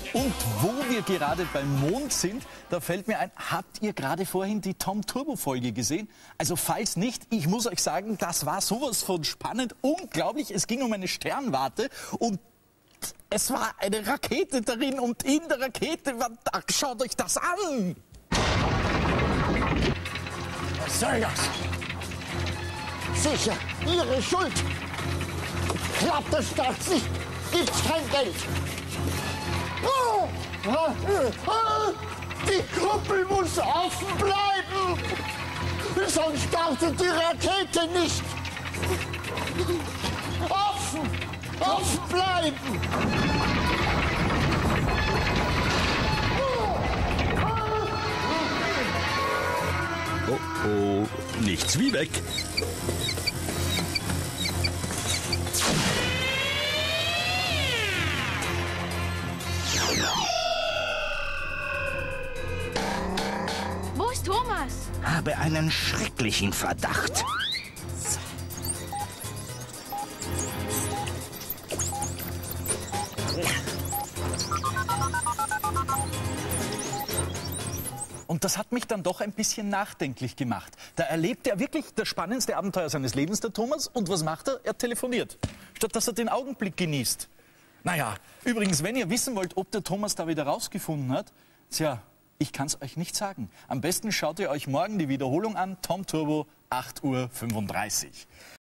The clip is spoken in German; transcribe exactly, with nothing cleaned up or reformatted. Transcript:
Und wo wir gerade beim Mond sind, da fällt mir ein, habt ihr gerade vorhin die Tom Turbo Folge gesehen? Also falls nicht, ich muss euch sagen, das war sowas von spannend, unglaublich. Es ging um eine Sternwarte und es war eine Rakete darin und in der Rakete, ach, schaut euch das an! Was soll das? Sicher, Ihre Schuld! Klappt das Start nicht, gibt's kein Geld! Oh, die Kuppel muss offen bleiben! Sonst startet die Rakete nicht! Offen! Offen bleiben! Oh, oh, nichts wie weg. Wo ist Thomas? Habe einen schrecklichen Verdacht. Und das hat mich dann doch ein bisschen nachdenklich gemacht. Da erlebt er wirklich das spannendste Abenteuer seines Lebens, der Thomas. Und was macht er? Er telefoniert, statt dass er den Augenblick genießt. Naja, übrigens, wenn ihr wissen wollt, ob der Thomas da wieder rausgefunden hat, tja, ich kann es euch nicht sagen. Am besten schaut ihr euch morgen die Wiederholung an, Tom Turbo, acht Uhr fünfunddreißig.